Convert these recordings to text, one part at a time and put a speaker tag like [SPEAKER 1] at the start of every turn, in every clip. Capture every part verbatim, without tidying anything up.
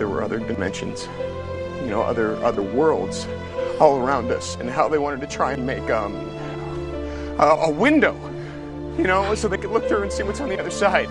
[SPEAKER 1] there were other dimensions, you know, other other worlds all around us, and how they wanted to try and make um, a, a window, you know, so they could look through and see what's on the other side.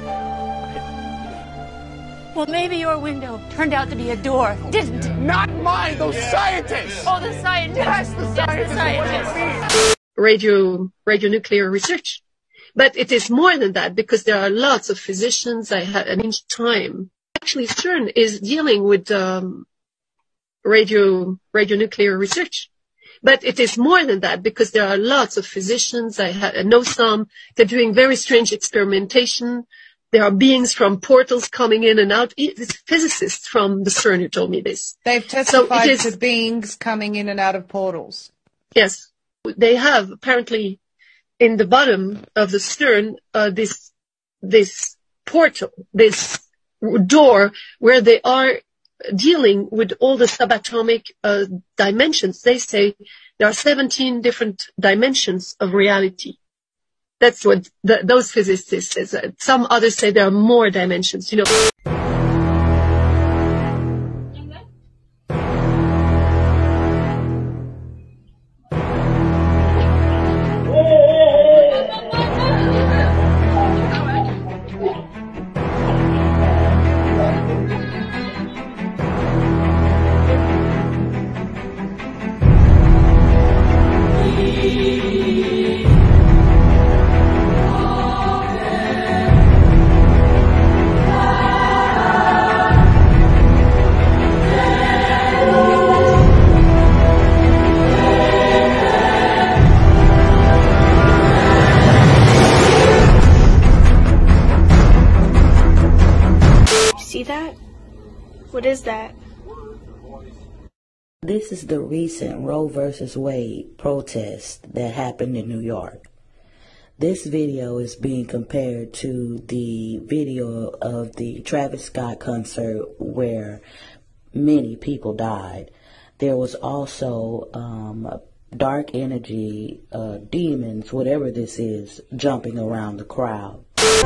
[SPEAKER 2] Well, maybe your window turned out to be a door, didn't it?
[SPEAKER 1] Not mine, those yeah. scientists!
[SPEAKER 2] Oh, the scientists!
[SPEAKER 1] Yes, the scientists!
[SPEAKER 2] Yes, the scientists.
[SPEAKER 3] Radio, radionuclear research. But it is more than that, because there are lots of physicians. I had, I mean, time. Actually, Cern is dealing with um, radio, radionuclear research. But it is more than that, because there are lots of physicians. I, ha- I know some. They're doing very strange experimentation. There are beings from portals coming in and out. It's physicists from the Cern who told me this.
[SPEAKER 4] They've testified
[SPEAKER 3] so is,
[SPEAKER 4] to beings coming in and out of portals.
[SPEAKER 3] Yes. They have apparently in the bottom of the Cern uh, this this portal, this door where they are dealing with all the subatomic uh, dimensions. They say there are seventeen different dimensions of reality. That's what the, those physicists say. Some others say there are more dimensions, you know.
[SPEAKER 5] See that? What is that?
[SPEAKER 6] This is the recent Roe versus Wade protest that happened in New York. This video is being compared to the video of the Travis Scott concert where many people died. There was also um, dark energy, uh, demons, whatever this is, jumping around the crowd.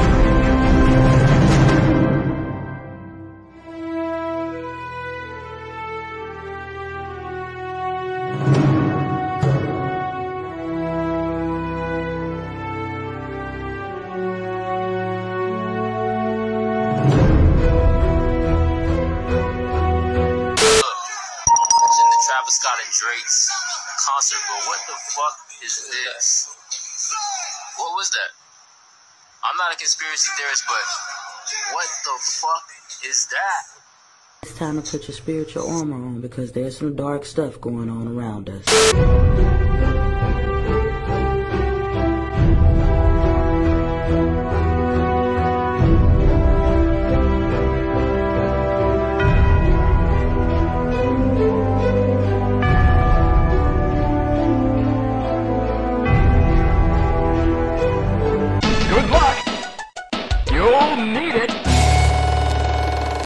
[SPEAKER 7] Travis Scott and Drake's concert, but what the fuck is this? What was that? I'm not a conspiracy theorist, but what the fuck is that?
[SPEAKER 6] It's time to put your spiritual armor on, because there's some dark stuff going on around us.